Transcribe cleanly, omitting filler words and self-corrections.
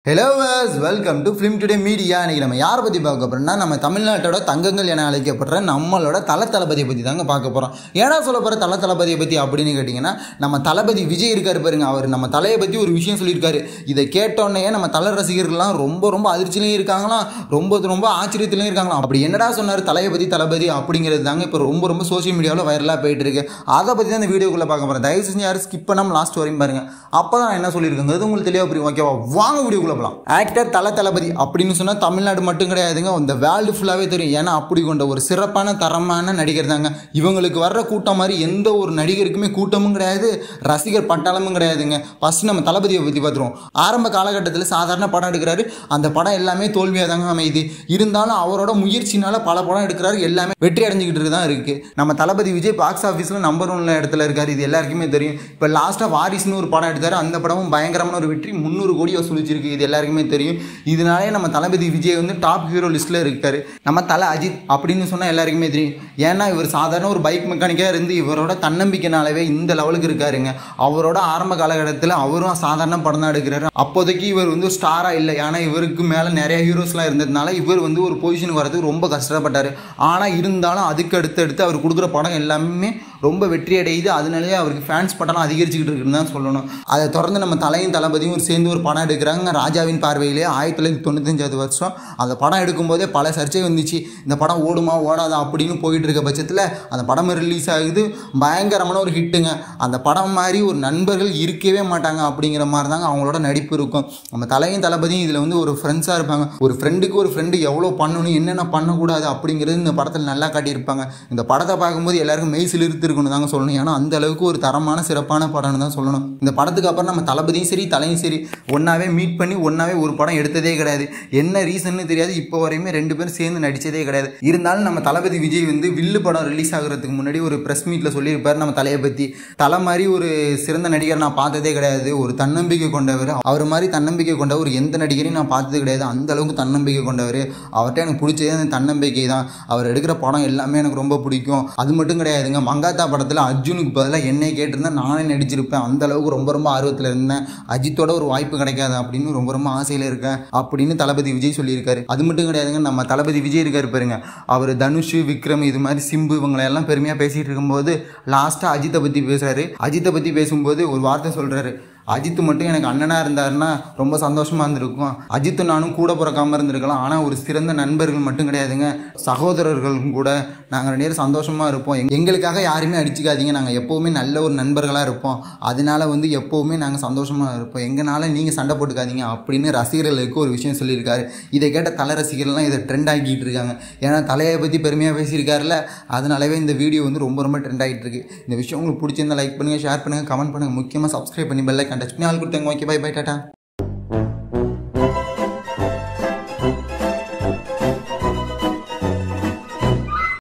Hello guys, welcome to Film Today Media. இன்னைக்கு நம்ம யாரை பத்தி பார்க்க போறோம்னா நம்ம தமிழ்நாட்டோட தங்கங்கள் என அழைக்கப்படுற நம்மளோட தளபதியை பத்தி தாங்க பார்க்க போறோம். ஏன்னா சொல்ல போற தளபதியை பத்தி அப்படின்னு கேட்டிங்கன்னா நம்ம தளபதி விஜய் இருக்காரு பாருங்க. அவர் நம்ம தலையை பத்தி ஒரு விஷயம் சொல்லியிருக்காரு. இதை கேட்டோன்னே நம்ம தல ரசிகர்கள்லாம் ரொம்ப அதிர்ச்சியிலையும் இருக்காங்களாம், ரொம்ப ஆச்சரியத்திலையும் இருக்காங்களாம். அப்படி என்னடா சொன்னார் தளபதி அப்படிங்கிறது தாங்க இப்போ ரொம்ப சோசியல் மீடியாவில் வைரலாக போயிட்டு இருக்கு. அதை பற்றி தான் இந்த வீடியோக்குள்ளே பார்க்க போகிறேன். தயவு செஞ்சு யாரும் ஸ்கிப் பண்ணாமல் லாஸ்ட் வரையும் பாருங்க. அப்போ தான் என்ன சொல்லியிருக்காங்க உங்களுக்கு தெளிவாக புரியும். ஓகேவா, வாங்க வீடியோக்குள்ளே. ஆக்டர் தளபதி அப்படின்னு சொன்னா தமிழ்நாடு மட்டும் கிடையாதுங்க, இந்த வேர்ல்டு ஃபுல்லாவே தெரியும். ஏன்னா அப்படி கொண்ட ஒரு சிறப்பான தரமான நடிகர் தாங்க. இவங்களுக்கு வர்ற கூட்டம் மாதிரி எந்த ஒரு நடிகருக்குமே கூட்டமும் கிடையாது, ரசிகர் பட்டாளமும் கிடையாதுங்க. ஃபர்ஸ்ட் நம்ம தளபதியை பற்றி பார்த்துருவோம். ஆரம்ப காலகட்டத்தில் சாதாரண படம் எடுக்கிறாரு. அந்த படம் எல்லாமே தோல்வியாக தாங்க அமையுது. இருந்தாலும் அவரோட முயற்சினால பல படம் எடுக்கிறாரு, எல்லாமே வெற்றி அடைஞ்சிக்கிட்டு தான் இருக்கு. நம்ம தளபதி விஜய் பாக்ஸ் ஆஃபீஸில் நம்பர் 1 இடத்துல இருக்காரு. இது எல்லாருக்குமே தெரியும். இப்போ லாஸ்ட்டாக வாரிசுன்னு ஒரு படம் எடுத்தாரு. அந்த படமும் பயங்கரமான ஒரு வெற்றி, 300 கோடி வசூலிச்சிருக்கு. இது எல்லாருக்குமே தெரியும். இதனாலே நம்ம தளபதி விஜய் வந்து டாப் ஹீரோ லிஸ்ட்ல இருக்காரு. நம்ம தல அஜித் அப்படின்னு சொன்னா எல்லாருக்குமே தெரியும். ஏன்னா இவர் சாதாரண ஒரு பைக் மெக்கானிக்கா இருந்து இவரோட தன்னம்பிக்கைனாலவே இந்த லெவலுக்கு இருக்காருங்க. அவரோட ஆரம்ப காலகட்டத்தில் அவரும் சாதாரண படம் தான் எடுக்கிறாரு. அப்போதைக்கு இவர் வந்து ஸ்டாரா இல்லை. ஏன்னா இவருக்கு மேல நிறைய ஹீரோஸ்லாம் இருந்ததுனால இவர் வந்து ஒரு பொசிஷனுக்கு வரதுக்கு ரொம்ப கஷ்டப்பட்டாரு. ஆனா இருந்தாலும் அதுக்கு அடுத்து அவர் கொடுக்குற படம் எல்லாமே ரொம்ப வெற்றி அடையுது. அதனாலேயே அவருக்கு ஃபேன்ஸ் படம் அதிகரிச்சுக்கிட்டு இருக்குன்னு தான் சொல்லணும். அதை தொடர்ந்து நம்ம தளபதியும் சேர்ந்து ஒரு படம் எடுக்கிறாங்க. ராஜாவின் பார்வையிலே 1995 வருஷம் அந்த படம் எடுக்கும்போதே பல சர்ச்சை வந்துச்சு. இந்த படம் ஓடுமா ஓடாதா அப்படின்னு போயிட்டு இருக்க பட்சத்தில் அந்த படம் ரிலீஸ் ஆகுது. பயங்கரமான ஒரு ஹிட்டுங்க. அந்த படம் மாதிரி ஒரு நண்பர்கள் இருக்கவே மாட்டாங்க. அப்படிங்கிற மாதிரி தாங்க அவங்களோட நடிப்பு இருக்கும். நம்ம தளபதியும் இதில் வந்து ஒரு ஃப்ரெண்ட்ஸாக இருப்பாங்க. ஒரு ஃப்ரெண்டுக்கு ஒரு ஃப்ரெண்டு எவ்வளோ பண்ணணும், என்னென்ன பண்ணக்கூடாது அப்படிங்கிறது இந்த படத்தில் நல்லா காட்டியிருப்பாங்க. இந்த படத்தை பார்க்கும்போது எல்லாருக்கும் மெய் சிலிர்த்து இருக்குன்னு தாங்க சொல்லணும். ஏன்னா அந்த அளவுக்கு ஒரு தரமான சிறப்பான படம்னு தான் சொல்லணும். இந்த படத்துக்கு அப்புறம் நம்ம தளபதியும் சரி தலையும் சரி ஒன்னாவே மீட் பண்ணி ஒன்னாவே ஒரு படம் எடுத்ததே கிடையாது. என்ன ரீசன்னு தெரியாது. இப்போ வரையுமே 2 பேரும் சேர்ந்து நடிச்சதே கிடையாது. இருந்தாலும் நம்ம தளபதி விஜய் வந்து வில்லு படம் ரிலீஸ் ஆகுறதுக்கு முன்னாடி ஒரு பிரஸ் மீட்ல சொல்லியிருப்பாரு நம்ம தலையை பத்தி. தலை மாதிரி ஒரு சிறந்த நடிகர் நான் பார்த்ததே கிடையாது, ஒரு தன்னம்பிக்கை கொண்டவர். அவர் மாதிரி தன்னம்பிக்கை கொண்டவர் எந்த நடிகரையும் நான் பார்த்தது கிடையாது. அந்த அளவுக்கு தன்னம்பிக்கை கொண்டவர். அவர்கிட்ட எனக்கு பிடிச்சதே அந்த தன்னம்பிக்கை தான். அவர் எடுக்கிற படம் எல்லாமே எனக்கு ரொம்ப பிடிக்கும். அது மட்டும் கிடையாதுங்க, மங்காத்தா படத்தில் அர்ஜுனுக்கு பதிலாக என்னை கேட்டிருந்தா நானே நடிச்சிருப்பேன். அந்த அளவுக்கு ரொம்ப ஆர்வத்தில் இருந்தேன். அஜித்தோட ஒரு வாய்ப்பு கிடைக்காது அப்படின்னு ரொம்ப ஆசையில் இருக்கேன் அப்படின்னு தளபதி விஜய் சொல்லியிருக்காரு. அது மட்டும் கிடையாதுங்க, நம்ம தளபதி விஜய் இருக்காரு பாருங்க. அவர் தனுஷ், விக்ரம், இது மாதிரி சிம்பு இவங்களெல்லாம் பெருமையாக பேசிகிட்டு இருக்கும்போது லாஸ்ட்டாக அஜித்தை பற்றி பேசுகிறாரு. அஜித்தை பற்றி பேசும்போது ஒரு வார்த்தை சொல்கிறாரு, அஜித் மட்டும் எனக்கு அண்ணனாக இருந்தாருன்னா ரொம்ப சந்தோஷமாக இருந்திருக்கும். அஜித்து நானும் கூட பிறக்காமல் இருந்திருக்கலாம். ஆனால் ஒரு சிறந்த நண்பர்கள் மட்டும் கிடையாதுங்க, சகோதரர்களும் கூட. நாங்கள் 2 பேரும் சந்தோஷமாக இருப்போம். எங்களுக்காக யாருமே அடிச்சுக்காதீங்க. நாங்கள் எப்போவுமே நல்ல ஒரு நண்பர்களாக இருப்போம். அதனால வந்து எப்போவுமே நாங்கள் சந்தோஷமாக இருப்போம். எங்களால் நீங்கள் சண்டை போட்டுக்காதீங்க அப்படின்னு ரசிகர்களுக்கு ஒரு விஷயம் சொல்லியிருக்காரு. இதை கேட்ட தலை ரசிகர்கள்லாம் இதை ட்ரெண்ட் ஆகிட்டு இருக்காங்க. ஏன்னா தலையை பற்றி பெருமையாக பேசியிருக்காருல, அதனாலவே இந்த வீடியோ வந்து ரொம்ப ட்ரெண்ட் ஆகிட்டு இருக்கு. இந்த விஷயம் உங்களுக்கு பிடிச்சிருந்தா லைக் பண்ணுங்கள், ஷேர் பண்ணுங்கள், கமெண்ட் பண்ணுங்கள். முக்கியமாக சப்ஸ்கிரைப் பண்ணி பெல் ஐகான் டச் பண்ணி ஆள் கொடுத்தாங்க. Okay, bye Tata.